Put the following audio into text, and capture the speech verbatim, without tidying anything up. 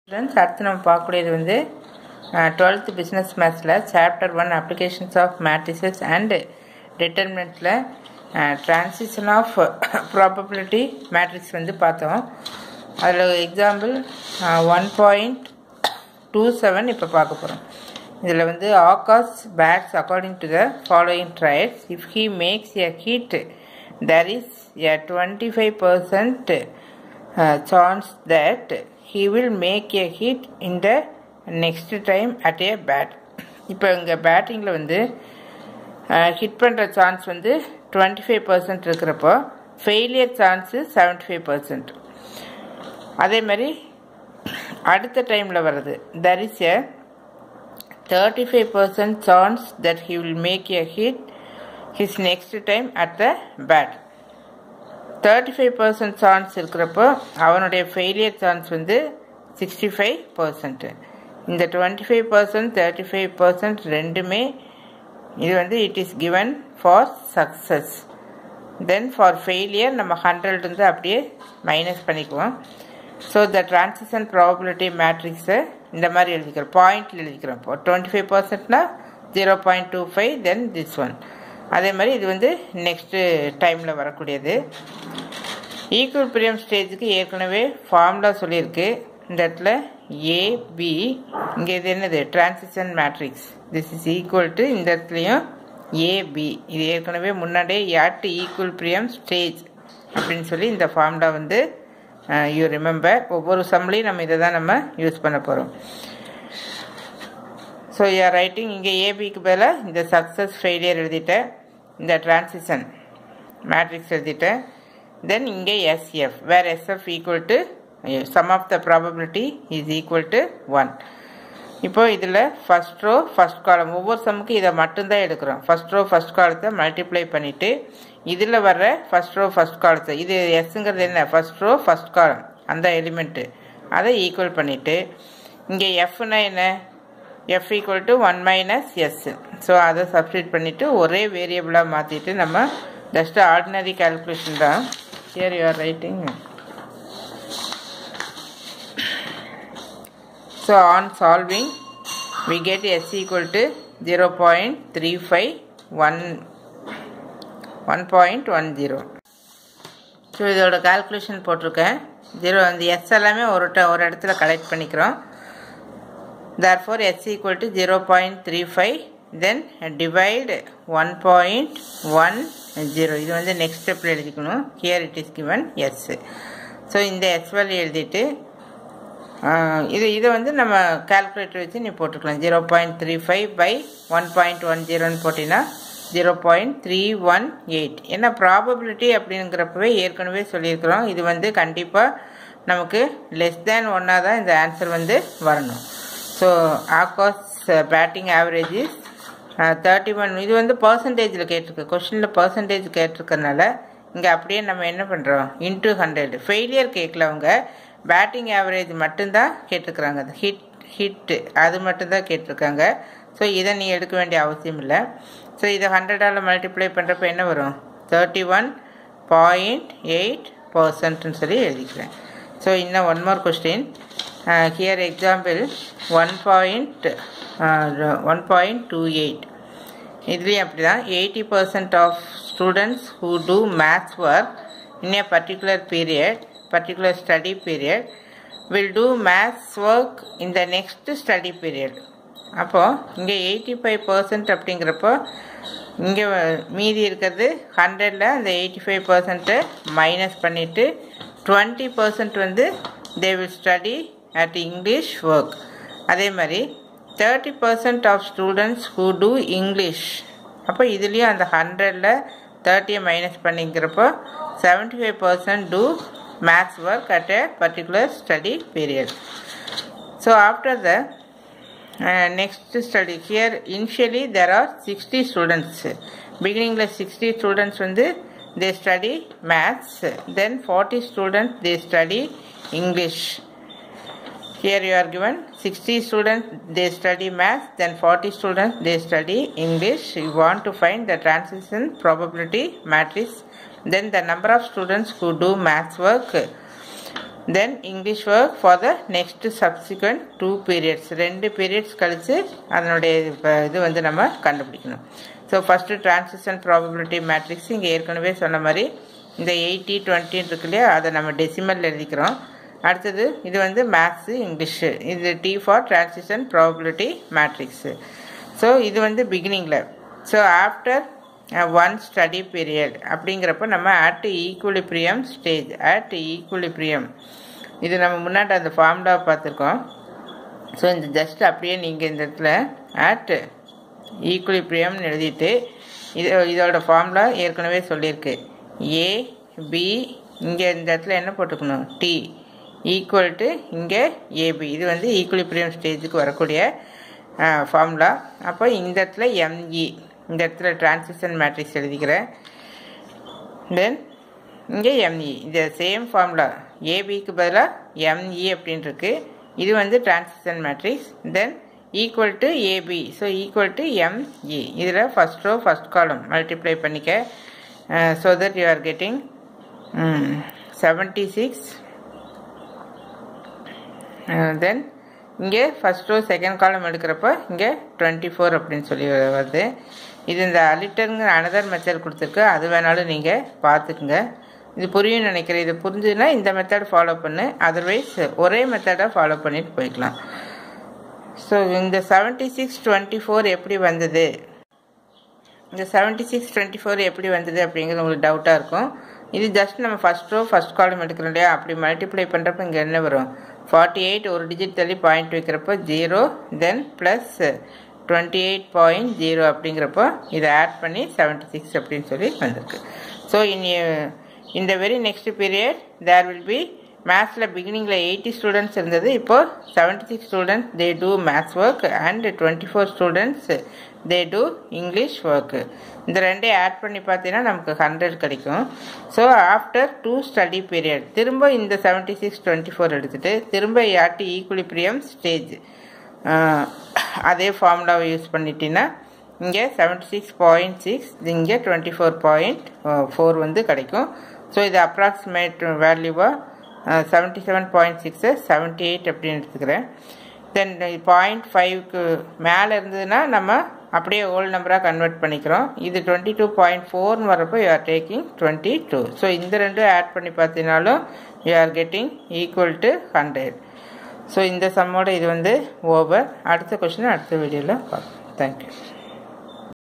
Friends, அடுத்து நம்ம பார்க்கக்கூடியது வந்து twelfth business mathsல chapter one applications of matrices and determinantல transition of probability matrix வந்து பார்த்தோம். அதில் example one point two seven இப்போ பார்க்க போகிறோம். இதில் வந்து Akash bats according to the following traits. If he makes a hit, there is a twenty-five percent uh, chance that he will make a hit in the next time at a bat. இப்போ இங்கே பேட்டிங்கில் வந்து hit பண்ணுற chance வந்து twenty five percent இருக்கிறப்போ failure chance seventy five percent. அதே மாதிரி அடுத்த டைமில் வர்றது there is a thirty-five percent chance that he will make a hit his next time at the bat. thirty-five percent chance இருக்கிறப்போ அவனுடைய ஃபெயிலியர் சான்ஸ் வந்து sixty five percent. இந்த twenty five percent thirty five percent ரெண்டுமே இது வந்து it is given for success. Then for failure நம்ம hundred வந்து அப்படியே மைனஸ் பண்ணிக்குவோம். ஸோ த டிரான்சிஷன் ப்ராபபிலிட்டி மேட்ரிக்ஸை இந்த மாதிரி எழுதிக்கிறோம், பாயிண்டில் எழுதிக்கிறோம். இப்போ டுவெண்ட்டி ஃபைவ் பர்சன்ட்னா zero point two five then this one. அதே மாதிரி இது வந்து நெக்ஸ்ட்டு டைமில் வரக்கூடியது. ஈக்குவல் ஸ்டேஜுக்கு ஏற்கனவே ஃபார்முலா சொல்லியிருக்கு. இந்த இடத்துல ஏபி, இங்கே இது என்னது transition matrix, this is equal to இந்த இடத்துலையும் ஏபி. இது ஏற்கனவே முன்னாடியே யாட் ஈக்குவல் பிரியம் ஸ்டேஜ் அப்படின்னு சொல்லி இந்த ஃபார்முலா வந்து யூ ரிமெம்பர். ஒவ்வொரு சம்லையும் நம்ம இதை தான் நம்ம யூஸ் பண்ண போகிறோம். ஸோ யூஆர் ரைட்டிங் இங்கே ஏபிக்கு பதிலாக இந்த சக்ஸஸ் ஃபெயிலியர் எழுதிட்டேன், இந்த டிரான்சிஷன் மேட்ரிக்ஸ் எழுதிட்டேன். தென் இங்கே SF, where SF equal to sum of the probability is equal to one. இப்போ இதில் ஃபஸ்ட் ரோ ஃபஸ்ட் காலம் ஒவ்வொரு சம்முக்கு இதை மட்டும்தான் எடுக்கிறோம். ஃபஸ்ட் ரோ ஃபஸ்ட் காலத்தை மல்டிப்ளை பண்ணிவிட்டு இதில் வர்ற ஃபஸ்ட் ரோ ஃபஸ்ட் காலத்தை, இது எஸ்ஸுங்கிறது என்ன ஃபஸ்ட் ரோ ஃபஸ்ட் காலம் அந்த எலிமெண்ட்டு, அதை ஈக்குவல் பண்ணிவிட்டு இங்கே எஃப்னா என்ன F equal to one minus S. So அதை சப்ஸ்டியூட் பண்ணிவிட்டு ஒரே வேரியபிளாக மாற்றிட்டு நம்ம ஜஸ்ட் ஆர்டினரி கால்குலேஷன் தான். Here you are writing. So on solving we get s equal to zero point three five one one point one zero. So இதோட calculation போட்டிருக்கேன். Zero அந்த எஸ் எல்லாமே ஒரு ஒரு இடத்துல கலெக்ட் பண்ணிக்கிறோம். therefore s equal to zero point three five, then divide one point one zero. இது வந்து நெக்ஸ்ட் ஸ்டெப்பில் எழுதிக்கணும். here it is given s. So இந்த s வேல்யூ எழுதிட்டு இது இதை வந்து நம்ம கால்குலேட்டர் வச்சு நீ போட்டுக்கலாம். Zero point three five by one point one ஜீரோன்னு போட்டிங்கன்னா zero point three one eight. ஏன்னா ப்ராபபிலிட்டி அப்படிங்கிறப்பவே ஏற்கனவே சொல்லியிருக்கிறோம், இது வந்து கண்டிப்பாக நமக்கு லெஸ் தேன் ஒன்னாக தான் இந்த ஆன்சர் வந்து வரணும். So Akash batting average is thirty one. இது வந்து பர்சன்டேஜில் கேட்டிருக்கு, கொஷினில் பர்சன்டேஜ் கேட்டிருக்கறனால இங்கே அப்படியே நம்ம என்ன பண்ணுறோம் இன்டூ ஹண்ட்ரட். ஃபெயிலியர் கேட்கல, அவங்க பேட்டிங் ஆவரேஜ் மட்டும்தான் கேட்டிருக்கிறாங்க, அது ஹிட் ஹிட்டு அது மட்டும்தான் கேட்டிருக்காங்க. ஸோ இதை நீ எடுக்க வேண்டிய அவசியம் இல்லை. ஸோ இதை ஹண்ட்ரடால் மல்டிப்ளை பண்ணுறப்ப என்ன வரும் தேர்ட்டி ஒன் பாயிண்ட் எயிட் பர்சன்ட்னு சொல்லி எழுதிக்கிறேன். ஸோ இன்னும் one more question. Here example one point one point two eight. இதுலேயும் அப்படி தான் eighty percent of students who do maths work in a particular period particular study period will do maths work in the next study period. அப்போ இங்கே eighty five percent அப்படிங்கிறப்போ இங்கே மீதி இருக்கிறது ஹண்ட்ரடில் அந்த எயிட்டி ஃபைவ் பர்சன்ட்டை மைனஸ் பண்ணிவிட்டு டுவெண்ட்டி பர்சன்ட் வந்து they will study at English work. அதே மாதிரி thirty percent of students who do English. அப்போ இதுலேயும் அந்த ஹண்ட்ரடில் தேர்ட்டியை மைனஸ் பண்ணிக்கிறப்போ seventy five percent do maths work at a particular study period. So after the uh, next study, here initially there are sixty students. Beginning la sixty students வந்து they study maths, then forty students they study English. Here you are given sixty students they study maths, then forty students they study English. You want to find the transition probability matrix. Then the number of students who do maths work then English work for the next subsequent two periods, ரெண்டு periods கழித்து அதனுடைய இது வந்து நம்ம கண்டுபிடிக்கணும். So first transition probability matrix இங்கே ஏற்கனவே சொன்ன மாதிரி இந்த எயிட்டி டுவெண்ட்டின்னு இருக்கு இல்லையா, அதை நம்ம டெசிமல் எழுதிக்கிறோம். அடுத்தது இது வந்து மேத்ஸு இங்கிலீஷு, இது T for transition probability matrix. So இது வந்து பிகினிங்கில். So after one study period அப்படிங்கிறப்ப நம்ம at equilibrium stage, at equilibrium இது நம்ம முன்னாடி அந்த ஃபார்முலா பார்த்துருக்கோம். ஸோ இந்த ஜஸ்ட் அப்படியே நீங்கள் இந்த இடத்துல அட் ஈக்குலிப்ரியம்னு எழுதிட்டு இது இதோட ஃபார்முலா ஏற்கனவே சொல்லியிருக்கு. ஏ பி இங்கே இந்த இடத்துல என்ன போட்டுக்கணும், டி ஈக்குவல் டு இங்கே ஏபி, இது வந்து ஈக்குலிப்ரியம் ஸ்டேஜுக்கு வரக்கூடிய ஃபார்முலா. அப்போ இந்த இடத்துல எம்இ, இந்த இடத்துல டிரான்சிஷன் மேட்ரிக்ஸ் எழுதிக்கிறேன். தென் இங்கே எம்இ, இந்த சேம் ஃபார்முலா ஏபிக்கு பதிலாக எம்இ அப்படின்னு இருக்கு. இது வந்து transition matrix. Then equal to AB, so equal to ME. இதில் first row first column multiply பண்ணிக்க. So that you are getting seventy six. Then இங்கே ஃபஸ்ட் ரோ செகண்ட் காலம் எடுக்கிறப்ப இங்கே டுவெண்ட்டி ஃபோர் அப்படின்னு சொல்லி வருது. இது இந்த அலிட்டருங்கிற அனதர் மெத்தட் கொடுத்துருக்கு, அது வேணாலும் நீங்கள் பார்த்துக்குங்க. இது புரியும் நினைக்கிறேன். இது புரிஞ்சுதுன்னா இந்த மெத்தட் ஃபாலோ பண்ணு, அதர்வைஸ் ஒரே மெத்தடை ஃபாலோ பண்ணிட்டு போய்க்கலாம். ஸோ இந்த செவன்ட்டி சிக்ஸ் டுவெண்ட்டி ஃபோர் எப்படி வந்தது, இந்த செவன்ட்டி சிக்ஸ் டுவெண்ட்டி ஃபோர் எப்படி வந்தது அப்படிங்கிறது உங்களுக்கு டவுட்டாக இருக்கும். இது ஜஸ்ட் நம்ம ஃபஸ்ட் ரோ ஃபஸ்ட் காலம் எடுக்கிறோம் இல்லையா, அப்படி மல்டிப்ளை பண்ணுறப்ப இங்கே என்ன வரும், ஃபார்ட்டி எயிட் ஒரு டிஜிட் தள்ளி பாயிண்ட் வைக்கிறப்போ zero, then plus twenty eight point zero அப்படிங்கிறப்போ இதை ஆட் பண்ணி செவன்ட்டி சிக்ஸ் அப்படின்னு சொல்லி வந்திருக்கு. ஸோ இனி இந்த very next period there will be மேத்ஸில் பிகினிங்கில் எயிட்டி ஸ்டூடெண்ட்ஸ் இருந்தது, இப்போது seventy six students they do maths work and twenty four students they do English work. இந்த ரெண்டே ஆட் பண்ணி பார்த்தீங்கன்னா நமக்கு ஹண்ட்ரட் கிடைக்கும். So after two study period திரும்ப இந்த செவன்ட்டி சிக்ஸ் டுவெண்ட்டி ஃபோர் எடுத்துகிட்டு திரும்ப யாட்டி ஈக்குலிப்ரியம் ஸ்டேஜ் அதே ஃபார்முலாவை யூஸ் பண்ணிட்டீங்கன்னா இங்கே செவன்ட்டி சிக்ஸ் பாயிண்ட் சிக்ஸ் இங்கே டுவெண்ட்டி ஃபோர் பாயிண்ட் ஃபோர் வந்து கிடைக்கும். ஸோ இது அப்ராக்சிமேட் வேல்யூவாக seventy seven point six seventy eight அப்படின்னு எடுத்துக்கிறேன். தென் பாயிண்ட் ஃபைவ்க்கு மேலே இருந்ததுன்னா நம்ம அப்படியே ஹோல் நம்பராக கன்வெர்ட் பண்ணிக்கிறோம். இது டுவெண்ட்டி டூ பாயிண்ட் ஃபோர்னு வரப்போ you are taking twenty two. So இந்த ரெண்டும் ஆட் பண்ணி பார்த்தீங்கனாலும் you are getting equal to hundred. So இந்த சம்மோட இது வந்து ஓவர். அடுத்த கொஸ்டின் அடுத்த வீடியோவில் பார்க்கலாம். தேங்க்யூ.